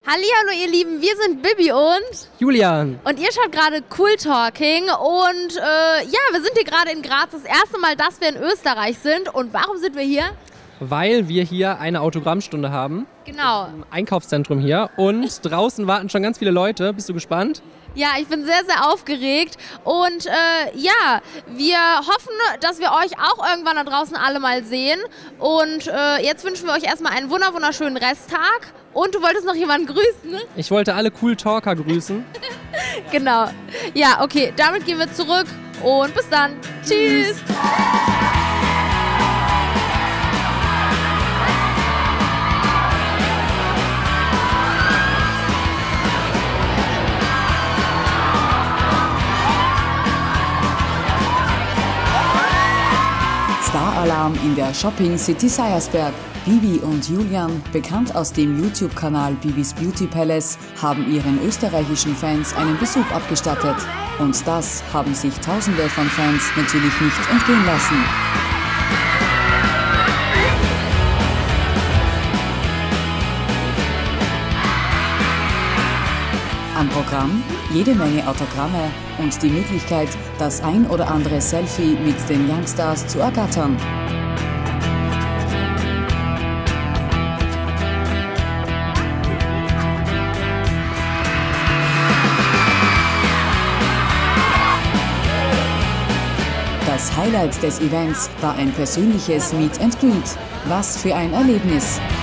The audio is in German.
Hallihallo ihr Lieben, wir sind Bibi und Julian. Und ihr schaut gerade Cool Talking und wir sind hier gerade in Graz, das erste Mal, dass wir in Österreich sind. Und warum sind wir hier? Weil wir hier eine Autogrammstunde haben. Genau. Im Einkaufszentrum hier und draußen warten schon ganz viele Leute. Bist du gespannt? Ja, ich bin sehr, sehr aufgeregt und wir hoffen, dass wir euch auch irgendwann da draußen alle mal sehen. Und jetzt wünschen wir euch erstmal einen wunderschönen Resttag. Und du wolltest noch jemanden grüßen, ne? Ich wollte alle Cool Talker grüßen. Genau. Ja, okay, damit gehen wir zurück und bis dann. Tschüss. Star-Alarm in der Shopping City Seiersberg. Bibi und Julian, bekannt aus dem YouTube-Kanal Bibis Beauty Palace, haben ihren österreichischen Fans einen Besuch abgestattet. Und das haben sich Tausende von Fans natürlich nicht entgehen lassen. Am Programm jede Menge Autogramme und die Möglichkeit, das ein oder andere Selfie mit den Youngstars zu ergattern. Das Highlight des Events war ein persönliches Meet and Greet. Was für ein Erlebnis!